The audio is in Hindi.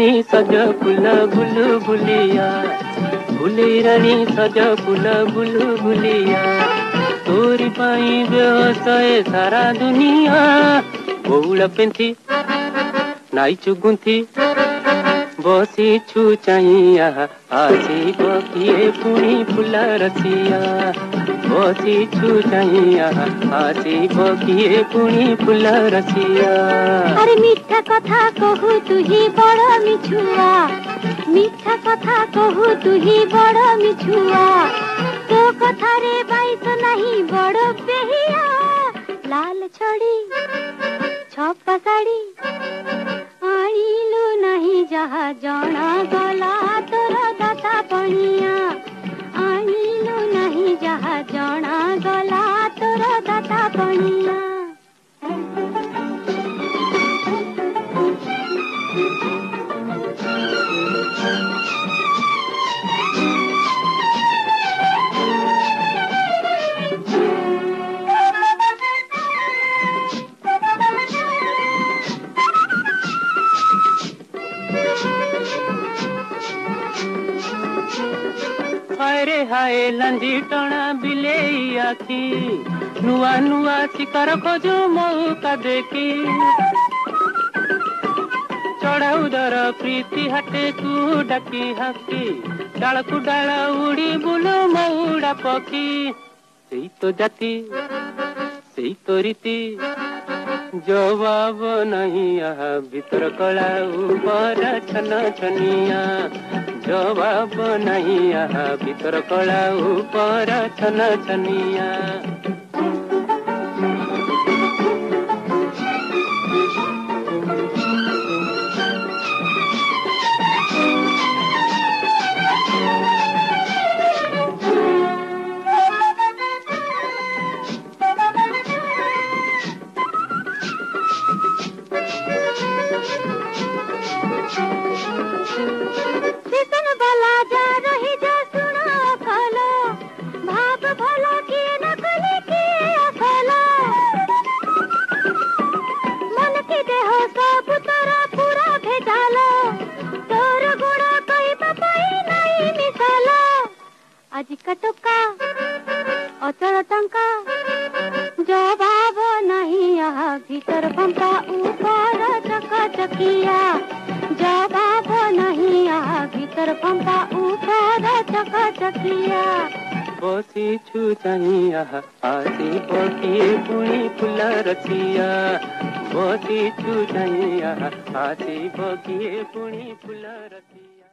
रानी सज फूल बुलु बुलिया, भुलई रानी सज फूल बुलु बुलिया, तोरी पाई बेहोश ए सारा दुनिया। बहुला पेंथी नाइचु गुंथी बसीछु चाहिया, आसीब किए पुणी फूल रसिया। बसीछु चाहिया, आसीब किए पुणी फूल रसिया। अरे मीठा कथा कहू तू ही बड़ मिछुआ, मीठा कथा कहू तू ही बड़ मिछुआ। तो कथा रे बाईस नहीं बड़ बेहिया, लाल छड़ी छपा साड़ी आनिलु नहीं जहा जना गला तोर दाता पणिया। आनिलु नहीं जहा जना गला तोर दाता पणिया। हाय हाय लंजी टणा बिलेई आखी, नुआ नुआ शिकार खोजू मौका देखी। चढ़ाऊ दर प्रीति हाटे को डाकी हाकी, डाल को डाल उड़ी बुलो मौड़ा पखी। सेई तो जाति सेई तो रीति, जवाब नहीं यहाँ भीतर कला ऊपर छन छनिया। जवाब नहीं यहाँ भीतर कला ऊपर छन छनिया। আজি कटुका अचल टंका, जवाब नहीं यहाँ भीतर पंपा ऊपर चकचकिया। जवाब नहीं यहाँ भीतर पंपा ऊपर चकचकिया। बसीछु चाहिया, आसीब किए पुणी फूल रसिया। बसीछु चाहिया, आसीब किए पुणी फूल रसिया।